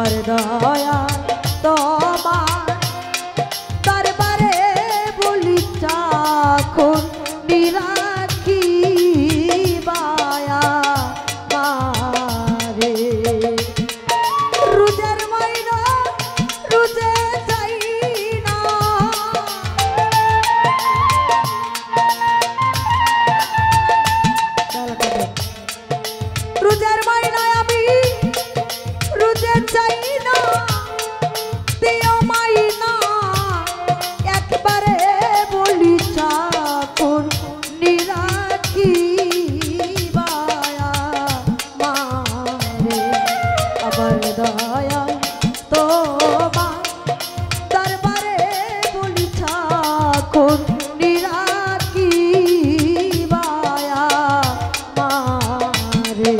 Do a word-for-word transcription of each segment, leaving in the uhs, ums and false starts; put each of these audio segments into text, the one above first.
আমার দয়া তোমার দরবারে বলি চাখন নিরাখি বায়া মারে রুজের মাইনা রুজে যাই না রুজের মাইনা আমি রুজে চাই না দিও মাইনা একবারে বলি চাকর নিরাখি বায়া মারে আবার দয়া তোমার দরবারে বলি চাকর নিরাখি বায়া মারে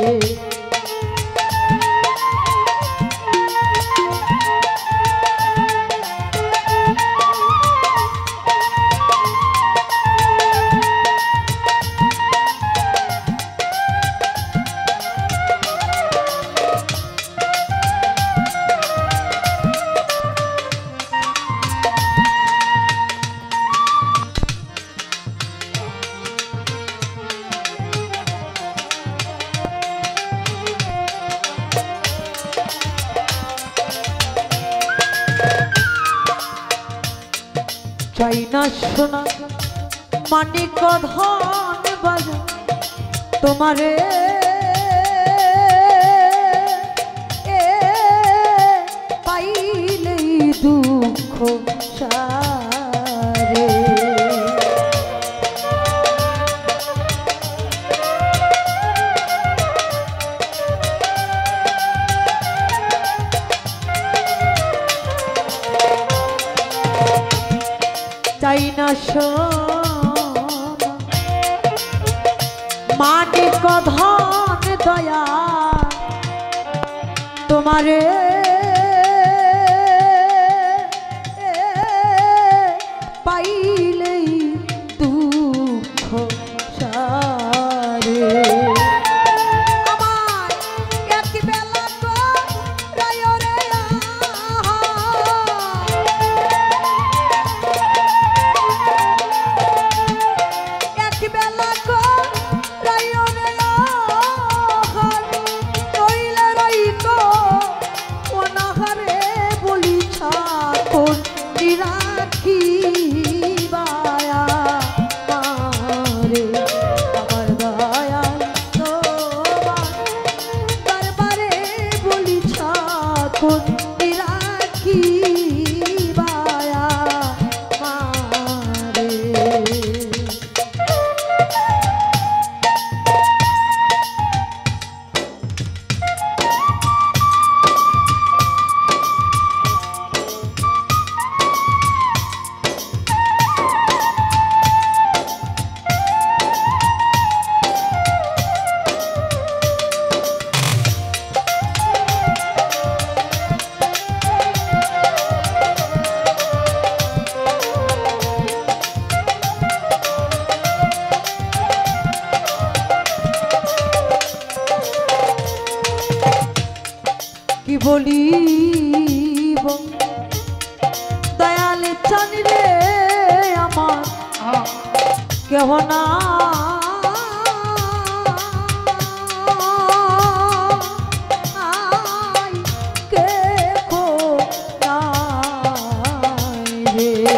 চাই না সোনা মানিক ধন বাজা তোমারে এ পাইলেই দুঃখ সারে চাই না সোনা মানিক ধন দয়া তোমারে পাইলেই দুঃখ সারে আমার এক বেলা তো রায় রে রাখি বায়া মারে আমার দয়া তোমার দরবারে বলি ছাখন রাখি বায়া মারে কি বলিব দয়াল চান রে আমার কেহ না কে কো নাই রে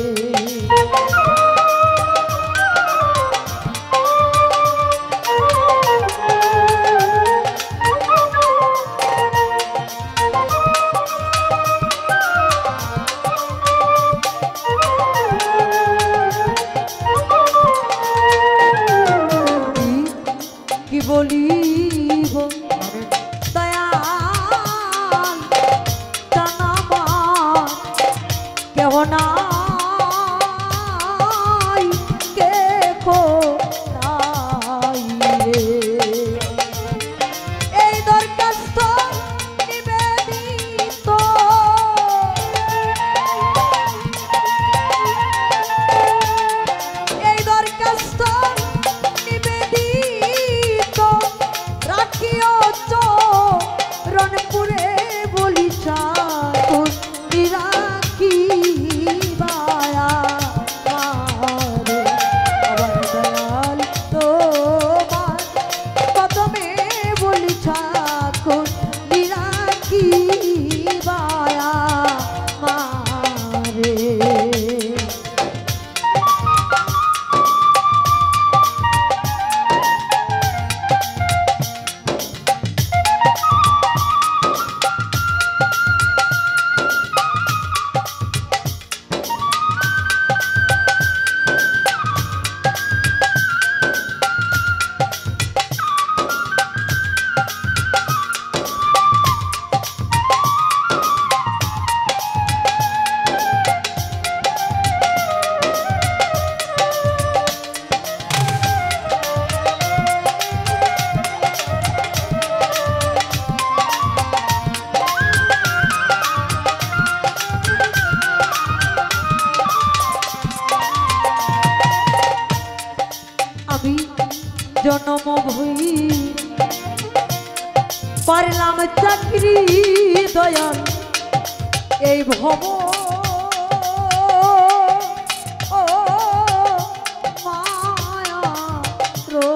বলিব দয়াল জানাবা কেহ নাই কে কো নাই রে এই দরখাস্ত নিবেদিত এই দরখাস্ত নিবেদিত রাখিও চোখ করলাম চাকরি দয়াল এই ভব ও মায়া রো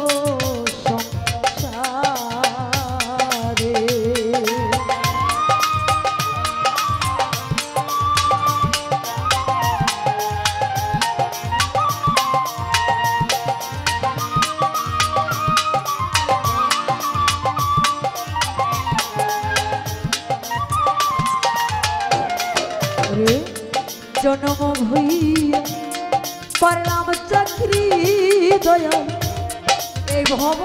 সংসারে জনম হইয়া পারলাম চাকরি দয়াল এই ভব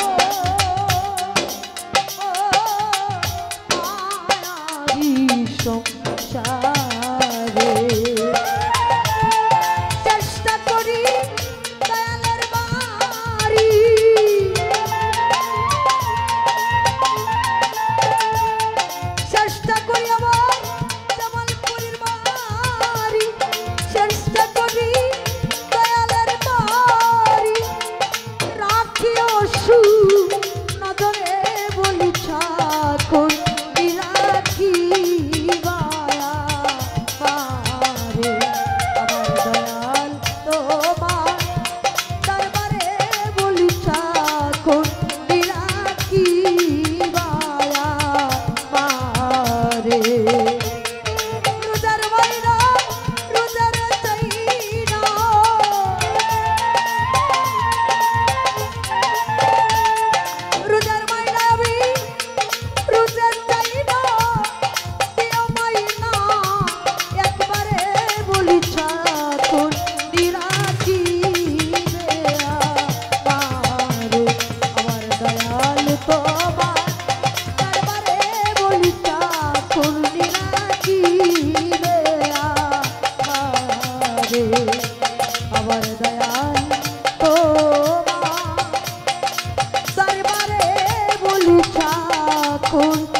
সংসারে চেষ্টা করি দয়ালের বাড়ি চেষ্টা করি আবার জামালপুরের বাড়ি চেষ্টা করি দয়ালের বাড়ি রাখিও সু নজরে বলি ঠাকুর রাখি বায়া বারে আমার দয়াল তোমার দরবারে বলি ঠাকুর রাখি বায়া বারে রোজার বাইরা রোজার চাইনা রোজার মাইনা আমি রোজার চাইনা দিও মাইনা একবারে বলি ঠাকুর নিরাখি দেয়া বারে আমার দয়াল তোমার দরবারে বলি ঠাকুর নিরাখি দেয়া বারে আমার দয়াল তোমার দরবারে বলি ঠাকুর